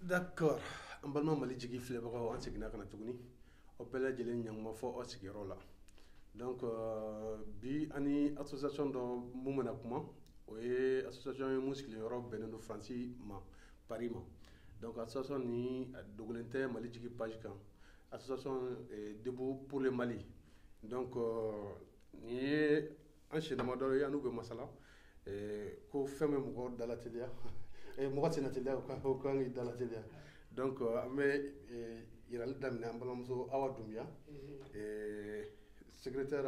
D'accord. An balima Mali jigi filɛbagaw an seginna ka na tuguni aw bɛɛ lajɛlen ɲankuma fɔ aw sigiyɔrɔ la. Donc bi ani association dɔ mun bɛna kuma o ye association ye mun sigiyɔrɔ bɛnnen don Faransi ma Paris ma. Donc association ni a dogolen tɛ Mali jigi page kan. Association Debout pour le Mali. Donc ni ye an sɛdama dɔ ye an n'u bɛ masala ko fɛn bɛ mɔgɔ dalateliya mɔgɔ tɛna teliya o kan k'i dalateliya. Donc an bɛ yirali daminɛ an balimamuso Awa Dunbiya secrétaire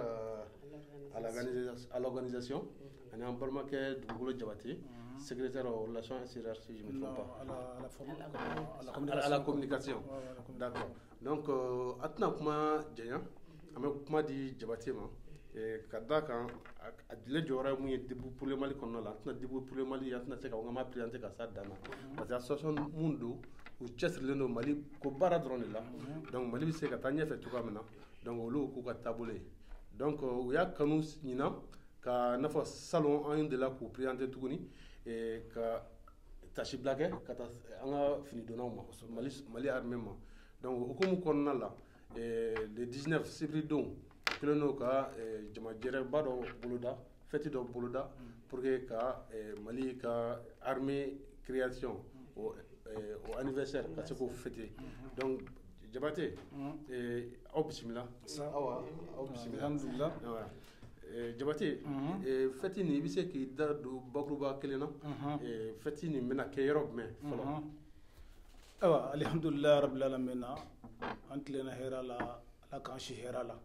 à l'organisation ani an balimakɛ Dugukolo Jabate secrétaire aux relations extérieures si je ne me trompe pas à la communication. D'accord. Donc a tɛna kuma jɛnya an bɛ kuma di Jabate ma ka da kan a dile jɔyɔrɔ ye mun ye Debout pour le Mali kɔnɔna la. An tɛna Debout pour le Mali an tɛna se ka n ma présenter ka s'a dan na parce que association mun don u cɛsirilen don Mali ko baara dɔrɔn de la. Donc Mali bɛ se ka taa ɲɛfɛ cogoya min na donc olu k'u ka taabolo ye. Donc u y'a kanu ɲina ka n'a fɔ salon an delila k'u présenter tuguni ka tasibila kɛ ka taa an ka finidonnaw ma Mali armée ma. Donc o hukumu kɔnɔna la le 19 février don kelen n'o ka jamajɛrɛba dɔ boloda fête dɔ boloda pour que ka Mali ka armée création o anniversaire ka se k'o fêter. Donc Jabate aw bisimila. Aw bisimila. Alhamdulillah. Jabate fête nin i bɛ se k'i da don bakuruba kelen na fête nin bɛna kɛ yɔrɔ jumɛn fɔlɔ. Awa alhamdulillah rabbil alamin an tilenna hɛrɛ la Ala k'an si hɛrɛ la.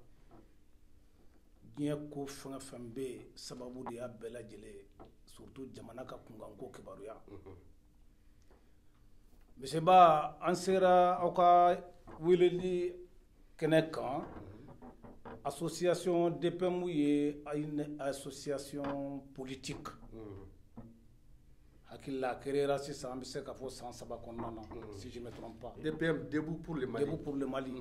Diɲɛ ko fɛn o fɛn bɛ yen sababu de y'a bɛɛ lajɛlen surtout jamana ka kunkanko kibaruya. Miseba an sera aw ka weleli kɛnɛ kan association DPM ye une association politique hakilila créera sisan an bɛ se ka fɔ san 3 kɔnɔna na si je ne me trompe pas. DPM Debout pour le Mali. Debout pour le Mali.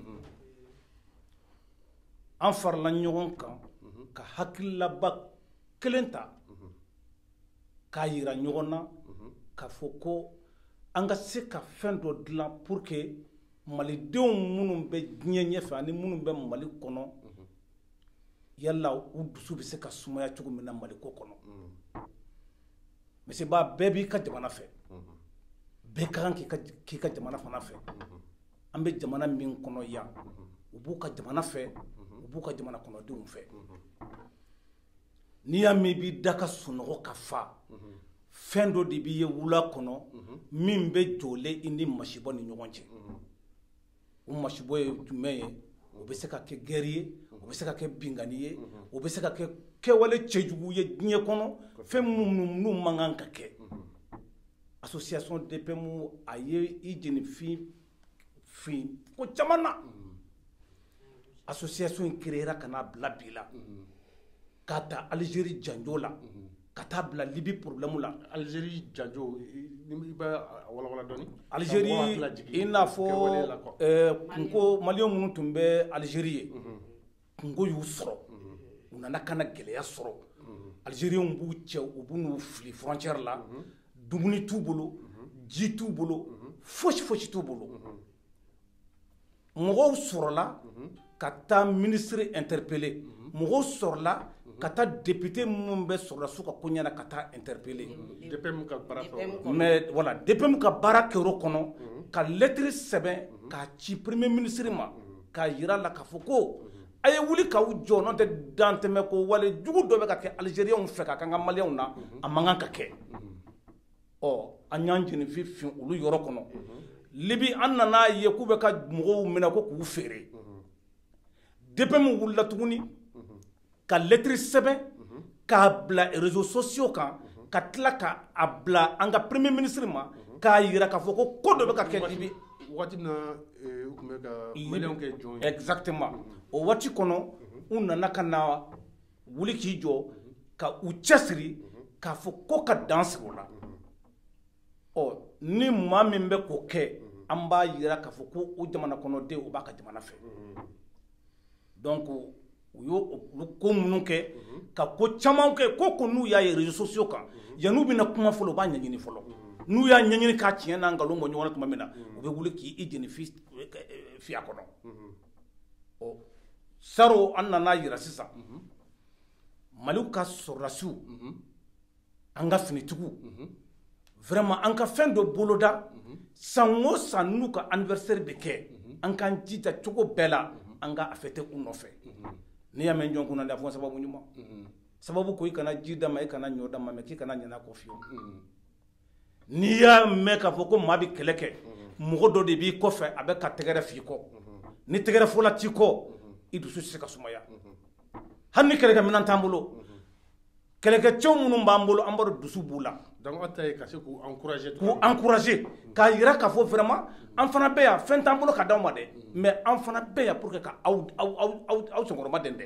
An farala ɲɔgɔn kan ka hakililaba kelen ta k'a yira ɲɔgɔn na k'a fɔ ko an ka se ka fɛn dɔ dilan pour que malidenw minnu bɛ diɲɛ ɲɛfɛ ani minnu bɛ Mali kɔnɔ yala u dusu bɛ se ka sumaya cogo min na Mali ko kɔnɔ. Miseba bɛɛ b'i ka jamana fɛ bɛɛ ka kan k'i ka jamana fana fɛ. An bɛ jamana min kɔnɔ yan u b'u ka jamana fɛ u b'u ka jamana kɔnɔdenw fɛ. N'i y'a mɛn i b'i da ka sunɔgɔ ka fa fɛn dɔ de b'i ye wula kɔnɔ min bɛ jɔlen i ni masibɔ ni ɲɔgɔn cɛ. O masibɔ ye jumɛn ye? O bɛ se ka kɛ guerre ye o bɛ se ka kɛ bingani ye o bɛ se ka kɛ kɛwale cɛjugu ye diɲɛ kɔnɔ fɛn minnu man kan ka kɛ. Association DPM a ye i jenifin ko caman na. Association in créera ka n'a bila bi la k'a ta Algérie janjo la ka taa bila Libye problème la. Algérie janjo i b'a walawala dɔɔni. Algérie i n'a fɔ kunko maliyɛn minnu tun bɛ Algérie ye kunko y'u sɔrɔ u nana ka na gɛlɛya sɔrɔ Algériens b'u cɛ u b'u n'u fili frontière la dumuni t'u bolo ji t'u bolo fosi t'u bolo. Mɔgɔw sɔrɔla ka taa ministre interpeller mɔgɔw sɔrɔla ka taa député minnu bɛ sɔrɔdasiw ka ko ɲɛna ka taa interpeller. DPM ka baara fɛ. Mais voilà DPM ka baara kɛr'o kɔnɔ ka lettre sɛbɛn k'a ci premier ministre ma k'a yira la k'a fɔ ko a ye wuli k'aw jɔ n'o tɛ dantɛmɛ ko wale jugu dɔ bɛ ka kɛ Algériens fɛ ka kan ka Maliens na a man kan ka kɛ. An y'an jenifin fin olu yɔrɔ kɔnɔ. Libye an nana ye k'u bɛ ka mɔgɔw minɛ ko k'u feere. DPM wulila tuguni ka lettre sɛbɛn k'a bila réseaux sociaux kan ka tila k'a bila an ka premier ministre ma k'a yira k'a fɔ ko dɔ bɛ ka kɛ Libye. Waati min na u tun bɛ ka Maliens kɛ jɔn ye. Exactement o waati kɔnɔ u nana ka na wuli k'i jɔ ka u cɛsiri k'a fɔ ko ka dan sigi o la. Ni maa min bɛ k'o kɛ an b'a yira k'a fɔ ko o jamana kɔnɔden o b'a ka jamana fɛ. Donc u y'o ko minnu kɛ ka ko caman kɛ ko n'u y'a ye réseaux sociaux kan yan'u bɛna kuma fɔlɔ u b'a ɲɛɲini fɔlɔ. n'u y'a ɲɛɲini k'a tiɲɛ n'a nkalon bɔ ɲɔgɔn na tuma min na u bɛ wuli k'i jeni fiya kɔnɔ ɔ saro an nana yira sisan maliw ka sɔrɔdasiw an ka finitigiw vraiment an ka fɛn dɔ boloda san o san n'u ka anniversaire bɛ kɛ an k'an jija cogo bɛɛ la an ka fêter u nɔfɛ n'i y'a mɛn jɔn kunna a fɔ sababu ɲuman sababu ko i kana ji d'a ma i kana ɲɔ d'a ma mais k'i kana ɲinɛ a kɔ fiyewu n'i y'a mɛn k'a fɔ ko maa bɛ kɛlɛ kɛ mɔgɔ dɔ de b'i kɔfɛ a bɛ ka tɛgɛrɛ f'i kɔ ni tɛgɛrɛ fɔla t'i kɔ i dusu tɛ se ka sumaya hali ni kɛlɛkɛminɛn t'an bolo kɛlɛkɛcɛw minnu b'an bolo an b'a dusu b'u la donc aw ta ye ka se k'u encourager k'a yira k'a fɔ vraiment an fana bɛ yan fɛn t'an bolo ka d'aw ma dɛ mais an fana bɛ yan pour que ka aw senkɔrɔma dɛndɛn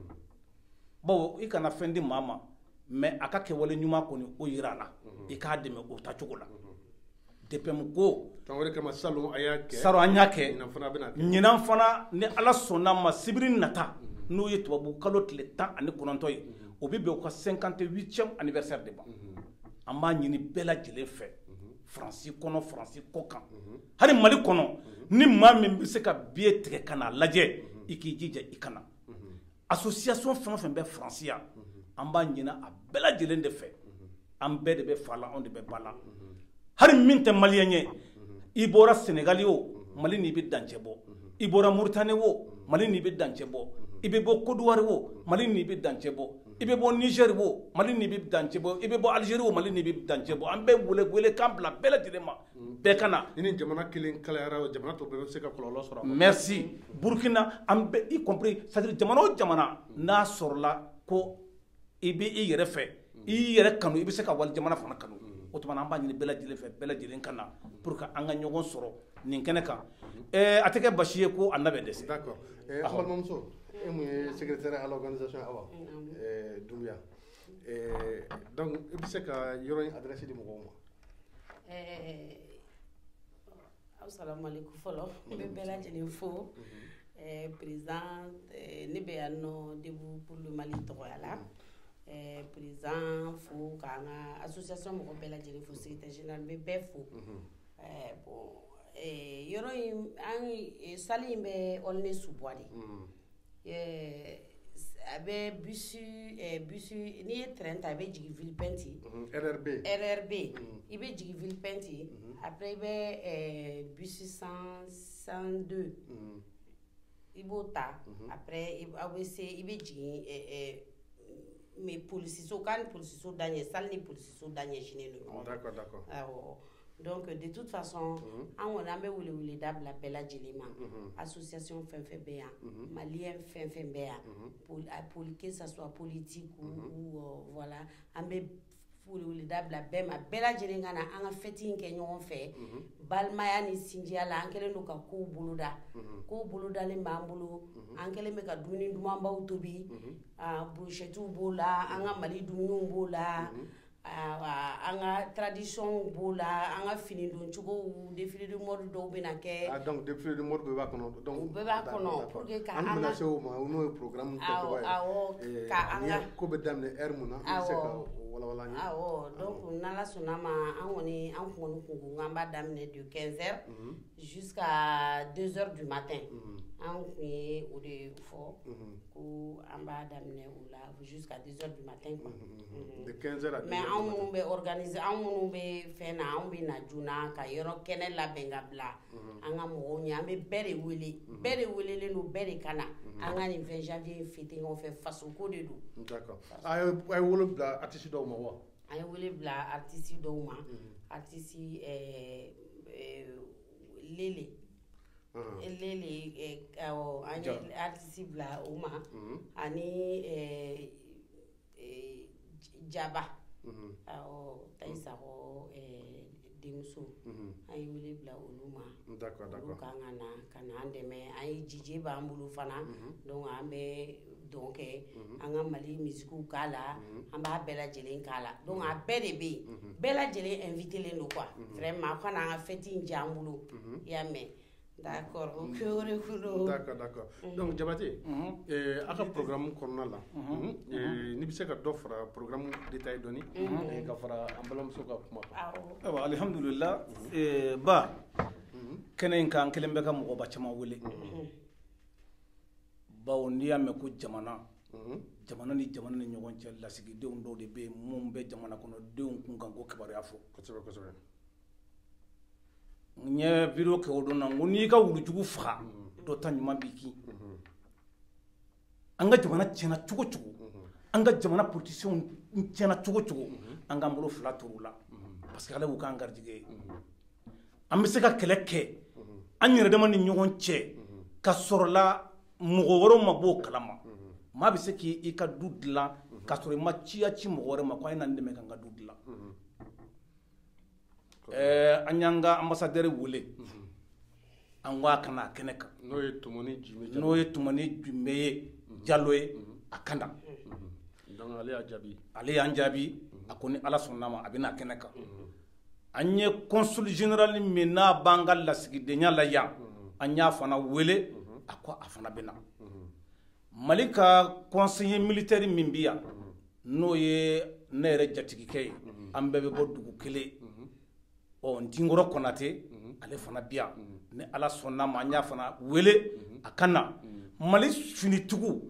bawo i kana fɛn di maa ma mais a ka kɛwale ɲuman kɔni o yira a la i k'a dɛmɛ o tacogo la DPM ko o de kama salon an y'a kɛ ɲinan fana ni ala sɔnna ma sibiri nata n'o ye tubabu kalo tile 19 ye o bɛ bɛn u ka 58e anniversaire de ma an b'a ɲini bɛɛ lajɛlen fɛ faransi kɔnɔ faransi kɔ kan hali mali kɔnɔ ni maa min bɛ se ka biye tigɛ ka n'a lajɛ i k'i jija i kana association fɛn o fɛn bɛ faransi yan an b'a ɲini a bɛɛ lajɛlen de fɛ an bɛɛ de bɛ fa la anw de bɛ ba la hali min tɛ maliyɛn ye i bɔra senegali o mali n'i bɛ dancɛ bɔ i bɔra muritani o mali n'i bɛ dancɛ bɔ i bɛ bɔ kodiwari o mali n'i bɛ dancɛ bɔ i bɛ bɔ nigeri o mali n'i bɛ dancɛ bɔ i bɛ bɔ alizeri o mali n'i bɛ dancɛ bɔ an bɛ wele kan bila bɛɛ lajɛlen ma bɛɛ ka na ni jamana kelen kalayara jamana tɔw bɛɛ bɛ se ka kɔlɔlɔ sɔrɔ merci burkina an bɛ y compris c'est à dire jamana o jamana n'a sɔrɔla ko i bɛ i yɛrɛ fɛ i yɛrɛ kanu i bɛ se ka wali jamana fana kanu o tuma an b'a ɲini bɛɛ lajɛlen fɛ bɛɛ lajɛlen ka na pour que an ka ɲɔgɔn sɔrɔ nin kɛnɛ kan a tɛ kɛ basi ye ko a na bɛ dɛsɛ d'accord an balimamuso e mun ye secrétaire à l'organisation Awa Doumbouya donc i bɛ se ka yɔrɔ in adresse di mɔgɔw ma assalamu alaikum fɔlɔ n bɛ bɛɛ lajɛlen fo président ne bɛ yan nɔ Debout pour le Mali tɔgɔya la président fo k'an ka association mɔgɔ bɛɛ lajɛlen fo secrétaire général n bɛ bɛɛ fo bon yɔrɔ in an salle in bɛ Aulnay-sous-Bois de a bɛ bus n'i ye train ta a bɛ jigin Villepinte RRB i bɛ jigin Villepinte après i bɛ bus 102 i b'o ta après aw bɛ se i bɛ jigin mais policiso k'a ni policiso da ɲɛ salle ni policiso da ɲɛsinnen don ɲɔgɔn ma d'accord awɔ donc de toute façon an kɔni an bɛ wele da bila bɛɛ lajɛlen ma association fɛn fɛn bɛ yan maliyɛn fɛn fɛn bɛ yan que ça soit politique ou voilà an bɛ wele da bila bɛɛ ma bɛɛ lajɛlen ka na an ka fête in kɛ ɲɔgɔn fɛ balimaya ni sinjiya la an kɛlen don ka kow boloda kow bolodalen b'an bolo an kɛlen bɛ ka dumuni dumanbaw tobi brochettes b'o la an ka mali dumuniw b'o la an ka tradition b'o la an ka fini don cogow défilé de mode dɔw bɛ na kɛ donc défilé de mode bɛɛ b'a kɔnɔ donc u bɛɛ b'a kɔnɔ pour que ka an bɛna se o ma n'o ye programme kɛcogo ye ka an ka ko bɛ daminɛ heure mun na i bɛ se ka walawala an ye awɔ donc n'ala sɔnna ma an kɔni an kun k'an b'a daminɛ de 15h jusqu'à 2h du matin an kun ye o de fɔ ko an b'a daminɛ o la jusqu'à 2h du matin quoi de 15h à 2h mais an minnu bɛ organiser an minnu bɛ fɛn na an bɛ na joona ka yɔrɔ kɛnɛ labɛn ka bila an ka mɔgɔw ɲɛ an bɛ bɛɛ de wele bɛɛ de welelen don bɛɛ de ka na an ka nin 20 janvier fêter ɲɔgɔn fɛ faso ko de don d'accord a ye wele bila artiste dɔw ma wa an ye wele bila artiste dɔw ma artiste Lele awɔ an ye artiste bila o ma ani Jaba awɔ Tayisakɔ denmuso an ye wele bila olu ma d'accord olu kan ka na an dɛmɛ an ye DJ b'an bolo fana donc an bɛ dɔn kɛ an ka Mali musique k'a la an b'a bɛɛ lajɛlen k'a la donc a bɛɛ de bɛ yen bɛɛ lajɛlen invité len don quoi vraiment aw kana an ka fête in diya an bolo i y'a mɛn D'accord, o kuyore kudo. D'accord. Donc Diabaté, à ka programme kɔnɔna la, ni bɛ se ka dɔ fara programme détail dɔɔni, ka fara an balimamuso ka kuma kan. Awɔ, alhamdulillah, ba kɛnɛ in kan kelen bɛ ka mɔgɔba caman wele. Bawo n'i y'a mɛn ko jamana, jamana ni ɲɔgɔn cɛ lasigidenw dɔw de bɛ yen mun bɛ jamana kɔnɔ denw kun kan ko kibaruya fɔ. Kosɛbɛ kosɛbɛ. N ye video kɛ o don na n ko n'i ka wulujugu faga dɔ ta ɲuman b'i kin. An ka jamana tiɲɛna cogo cogo, an ka jamana politiciens tiɲɛna cogo cogo, an k'an bolo fila turu la parce que ale y'u k'an garijɛgɛ ye. An bɛ se ka kɛlɛ kɛ an yɛrɛ dama ni ɲɔgɔn cɛ ka sɔrɔla mɔgɔ wɛrɛw ma b'o kalama. Maa bɛ se k'i ka du dilan ka sɔrɔ i ma ciya ci mɔgɔ wɛrɛ ma ko a ye na n dɛmɛ ka n ka du dilan. An y'an ka ambassadeur wele an ko a kana a kɛnɛ kan n'o ye Tumani Jumbe ye Jalo ye a kana. Donc ale y'a jaabi. Ale y'an jaabi a ko ni Ala sɔnn'a ma a bɛna a kɛnɛ kan. An ye consul général min n'a b'an ka lasigidenya la yan an y'a fana wele a ko a fana bɛ na. Mali ka conseiller militaire min bɛ yan n'o ye ne yɛrɛ jatigikɛ ye an bɛɛ bɛ bɔ dugu kelen. Ntinkɔrɔ Konate ale fana bi yan ni Ala sɔnn'a ma an y'a fana wele a ka na. Mali finitigiw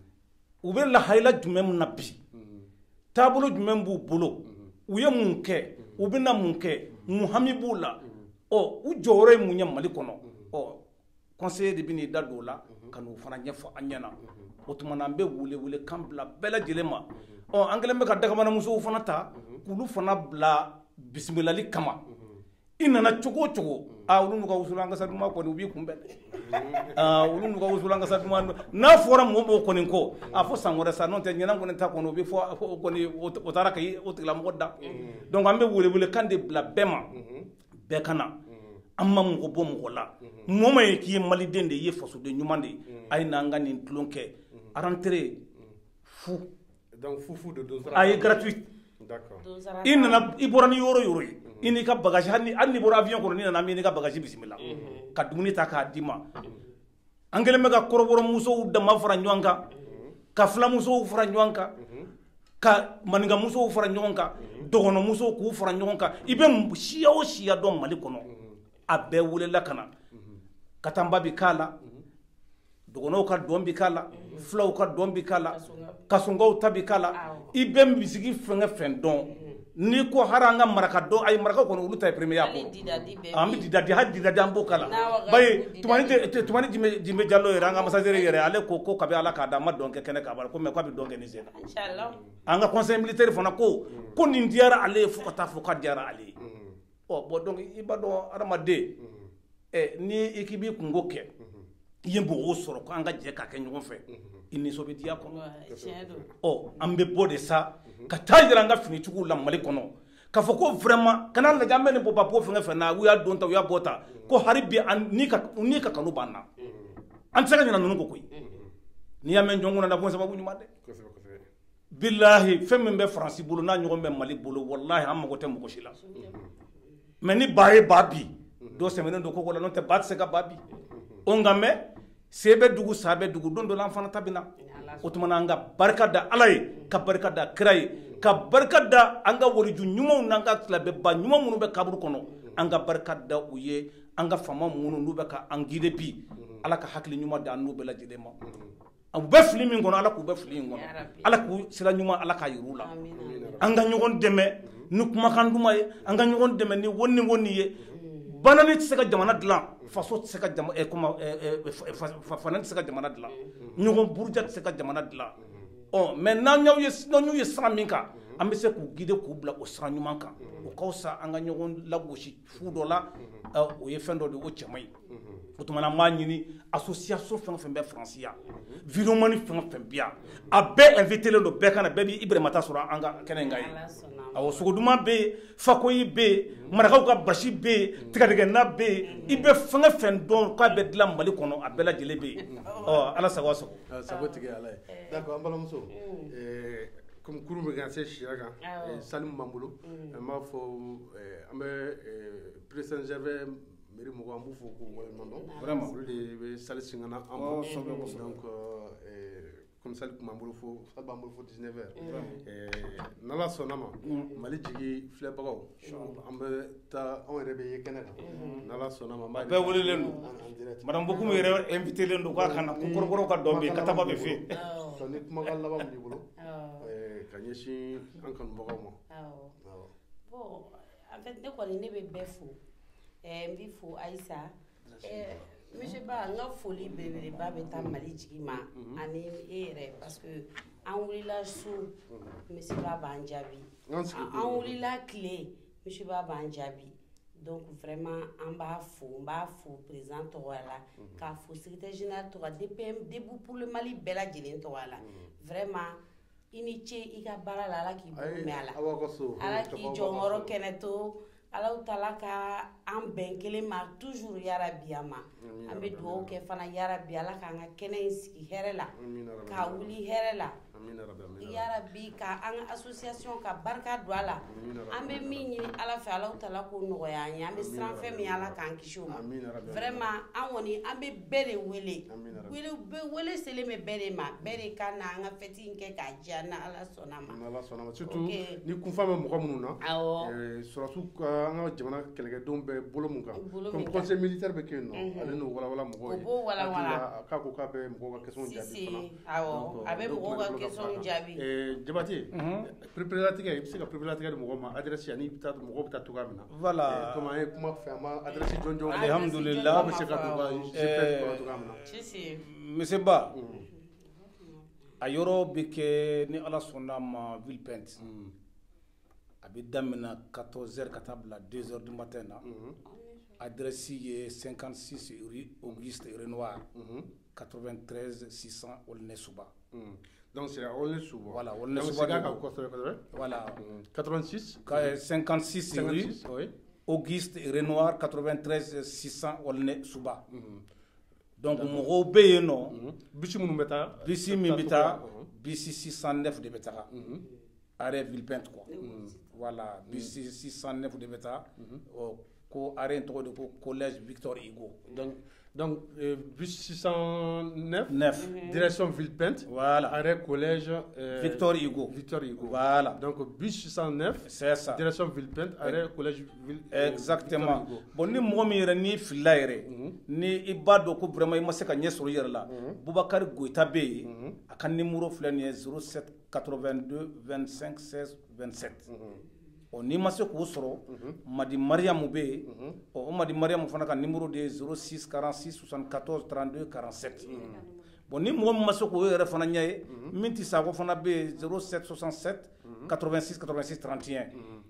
u bɛ lahalaya jumɛn na bi taabolo jumɛn b'u bolo u ye mun kɛ u bɛna mun kɛ mun hami b'u la u jɔyɔrɔ ye mun ye Mali kɔnɔ conseiller de bɛ n'i da don o la ka n'o fana ɲɛfɔ an ɲɛna o tuma na an bɛ wele kan bila bɛɛ lajɛlen ma an kɛlen bɛ ka dagabanamusow fana ta k'olu fana bila bisimilali kama. I nana cogo o cogo olu n'u ka wusulan kasa duman kɔni u b'i kunbɛn olu n'u ka wusulan kasa duman n'a fɔra mɔgɔ mɔgɔ kɔni ko a fɔ san wɛrɛ sa n'o tɛ ɲɛna kɔni ta kɔni o bɛ fɔ kɔni o taara ka o tigilamɔgɔ da. Donc an bɛ wele kan de bila bɛɛ ma bɛɛ ka na an ma mɔgɔ bɔ mɔgɔ la mɔgɔ ma ye k'i ye maliden de ye fasoden ɲuman de ye a ye n'an ka nin tulon kɛ rentrée fu. Donc fufu de donsara. A ye gratuit. D'accord. I nana i bɔra ni yɔrɔ yɔrɔ ye. I n'i ka bagage hali ni bɔra avion kɔnɔ ni nana min n'i ka bagage bisimila ka dumuni ta k'a d'i ma. An kɛlen bɛ ka kɔrɔbɔrɔmusow dama fara ɲɔgɔn kan ka filamusow fara ɲɔgɔn kan ka maninkamusow fara ɲɔgɔn kan dɔgɔnɔmusow k'u fara ɲɔgɔn kan i bɛ siya o siya dɔn Mali kɔnɔ a bɛɛ welela ka na katanba bi k'a la dɔgɔnɔw ka dɔn bi k'a la filaw ka dɔn bi k'a la kasongaw ta bi k'a la i bɛ misigi fɛn o fɛn dɔn. N'i ko hari an ka maraka dɔn a ye marakaw kɔni olu ta ye premier a kɔrɔ an bɛ didadi hali didadi an b'o kala bayi Tumani Jimbe Jalo yɛrɛ an ka ambassadeur yɛrɛ ale ko kabi Ala k'a da an ma dɔn kɛ kɛnɛ kan bari ko mais k'a bɛ dɔn kɛ ni sen na an ka conseil militaire fana ko nin diyara ale ye fo ka taa fɔ k'a diyara ale ye bon donc i b'a dɔn adamaden ni i k'i b'i kungo kɛ i ye mɔgɔw sɔrɔ ko an ka jɛ k'a kɛ ɲɔgɔn fɛ i nisɔn bɛ diya kɔnɔ an bɛ bɔ de sa ka taa yira an ka finitigiw la Mali kɔnɔ k'a fɔ ko vraiment kana lajɛ an bɛ nin bɔba bɔ fɛn fɛn na u y'a don ta u y'a bɔ ta ko hari bi n'i ka kanu b'an na an tɛ se ka ɲinɛ ninnu kɔ koyi n'i y'a mɛn jɔn kunna na ko sababu ɲuman dɛ bilahi fɛn min bɛ Faransi bolo n'a ɲɔgɔn bɛ Mali bolo wallahi an mago tɛ mɔgɔ si la mais ni ba ye ba bi dɔ sɛmɛnen don ko la n'o tɛ ba tɛ se ka ba bi nka mɛ se bɛ dugu sa bɛ dugu don dɔ la an fana ta bɛ na o tuma na an ka barika da Ala ye ka barika da kira ye ka barika da an ka waliju ɲumanw n'an ka tilabɛba ɲuman minnu bɛ kaburu kɔnɔ an ka barika da u ye an ka faama minnu n'u bɛ ka an guider bi Ala ka hakili ɲuman da an n'u bɛɛ lajɛlen ma u bɛ fili min kɔnɔ Ala k'u bɛ fili in kɔnɔ Ala k'u sira ɲuman Ala k'a yir'u la an ka ɲɔgɔn dɛmɛ ni kumakan duman ye an ka ɲɔgɔn dɛmɛ ni woni ye banani tɛ se ka jamana dilan faso tɛ se ka fana tɛ se ka jamana dilan ɲɔgɔn buruja tɛ se ka jamana dilan mais n'an y'u ye sira min kan an bɛ se k'u guider k'u bila o sira ɲuman kan o ka fisa an ka ɲɔgɔn lagosi fu dɔ la o ye fɛn dɔ de o cɛ man ɲi o tuma na an b'a ɲini association fɛn o fɛn bɛ Faransi yan vidéoman fɛn o fɛn bɛ yan a bɛɛ invité len don bɛɛ ka na bɛɛ b'i Ibrahimata sɔrɔ an ka kɛnɛ in kan ye awɔ sogoduman bɛ yen fakoyi bɛ yen marakaw ka basi bɛ yen tigɛdɛgɛna bɛ yen i bɛ fɛn o fɛn dɔn k'a bɛ dilan Mali kɔnɔ a bɛɛ lajɛlen bɛ yen Ala sago a sago sago tigɛ Ala ye d'accord an balimamuso comme kurun bɛ ka se siya kan Salimu b'an bolo an b'a fɔ an bɛ président Gervais mairie mɔgɔ an b'u fo k'u waleɲuman dɔn Vraiment. olu de bɛ salle singana an Oh, bolo kosɛbɛ, kosɛbɛ. donc comme salle tun b'an bolo fo salle b'an bolo fo 19 heures n'ala sɔnna ma mali jigi filɛbagaw an bɛ taa anw yɛrɛ bɛ ye kɛnɛ kan n'ala sɔnna ma bɛɛ welelen don madame Bokoum yɛrɛ invité len don k'a ka na ko kɔrɔbɔrɔw ka dɔn bɛ yen kataba bɛ fɛ yen donc ni kumakan laban min b'i bolo ka ɲɛsin an kanubagaw ma. Bon, en fait ne kɔni ne bɛ bɛɛ fo n bɛ fo Ayisa monsieur Ba n ka foli belebeleba bɛ taa Mali jigi ma ani e yɛrɛ parce que an wulila su monsieur Ba b'an jaabi an wulila tile monsieur Ba b'an jaabi donc vraiment an b'a fo n b'a fo président tɔgɔ la k'a fo secrétaire général tɔgɔ DPM Debout pour le Mali bɛɛ lajɛlen tɔgɔ la vraiment i ni ce i ka baara la ala k'i bolo mɛn a la ala k'i jɔyɔrɔ kɛnɛ to ala taala ka an bɛn kelen ma toujours yarabi an ma an bɛ dugawu kɛ fana yarabi ala k'an ka kɛnɛ in sigi hɛrɛ la k'a wuli hɛrɛ la yarabi ka an ka association ka barika don a la an bɛ min ɲini ala fɛ ala taala k'o nɔgɔya an ye an bɛ siran fɛn min ala k'an kisi o ma vraiment an kɔni an bɛ bɛɛ de wele selen bɛ bɛɛ de ma bɛɛ de ka na an ka fête in kɛ k'a diya ni ala sɔnna ma surtout ni kunfan bɛ mɔgɔ minnu na surasiw ka an ka jamana kɛlɛkɛdenw bɛ bolo min kan comme conseil militaire bɛ kɛ yen nɔ ale n'o walawala mɔgɔw ye o b'o walawala k'a ko k'a bɛ mɔgɔw ka question jaabi fana a bɛ mɔgɔw ka question jaabi Jabate préparatigɛ i bɛ se ka préparatigɛ di mɔgɔ ma adresse ani mɔgɔw bɛ taa cogoya min na voilà comme an ye kuma fɛ an ma adresse jɔn jɔn alhamdulillah bɛ se ka don ka GPS kɔnɔ cogoya min na monsieur Ba a yɔrɔ bɛ kɛ ni ala sɔnna ma Villepinte a bɛ daminɛ 14h ka taa bila 2h du matin na adresse ye 56 rue Auguste Renoir 93 600 Aulnay-sous-Bas. Donc c'est à Aulnay-sous-Bas. Voilà, Aulnay-sous-Bas. Voilà. 86 56 rue Auguste Renoir 93 600 Aulnay-sous-Bas. Donc mɔgɔw bɛ yen nɔ bisi minnu bɛ taa bisi min bɛ taa bisi 609 de bɛ taga arrêt Villepinte quoi. Voilà, bisi 609 de bɛ taa ko arrêt in tɔgɔ de ko collège Victor Hugo. Donc, bus 609, direction Villepinte, voilà. Arrêt collège Victor Hugo. Victor Hugo. Voilà. Donc, bus 609, c'est ça. Direction Villepinte, arrêt collège exactement. Bon, ni mɔgɔ min yɛrɛ ni filila yɛrɛ, ni i b'a dɔn ko vraiment i ma se ka ɲɛ sɔrɔ i yɛrɛ la, Bubakari Goyita bɛ yen, a ka numéro filɛ nin ye 07 82 25 16 27. N'i ma se k'o sɔrɔ Madi Mariamu bɛ yen o Madi Mariamu fana ka numéro de ye 06 46 74 32 47 bon ni mɔgɔ min ma se k'o yɛrɛ fana ɲɛ ye min tɛ sa ko fana bɛ yen 07 67 86 86 31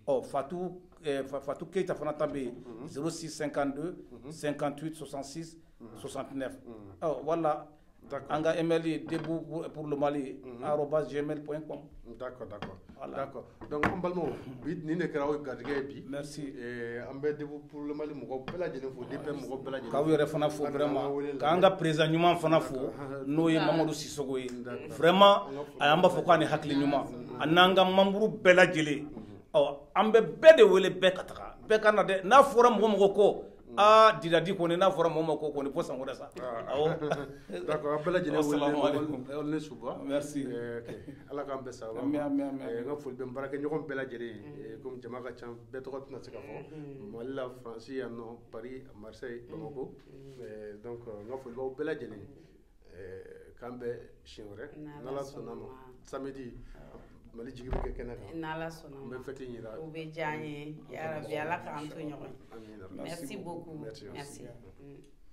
Fatou Keita fana ta bɛ yen 06 52 58 66 69 voilà an ka email ye Debout pour le Mali @gmail.com. D'accord. Donc an balimaw bi nin de kɛra o garijɛgɛ ye bi. Merci. An bɛ Debout pour le Mali mɔgɔw bɛɛ lajɛlen fo DPM mɔgɔw bɛɛ lajɛlen. K'aw yɛrɛ fana fo vraiment k'an ka président ɲuman fana fo n'o ye Mamadu Sisoko ye vraiment a y'an b'a fɔ k'a ni hakili ɲuman a n'an ka membre bɛɛ lajɛlen an bɛ bɛɛ de wele bɛɛ ka taga bɛɛ ka na dɛ n'a fɔra mɔgɔ ko Didadi kɔni n'a fɔra mɔgɔ ko kɔni fo san wɛrɛ sa. D'accord, an bɛɛ lajɛlen wele ne suba. Merci. Ala k'an bɛɛ sa. N ka foli bɛ n baarakɛɲɔgɔn bɛɛ lajɛlen ye comme jama ka ca bɛɛ tɔgɔ tɛna se ka fɔ Mali la France yan nɔ Paris Marseille Bamako donc n ka foli b'aw bɛɛ lajɛlen k'an bɛɛ siɲɛ wɛrɛ n'Ala sɔnna ma samedi Mali jigi bɛ kɛ kɛnɛ kan n'Ala sɔnna ma n bɛ fête yira o bɛ diya n ye yarabi Ala k'an to ɲɔgɔn ye merci beaucoup merci.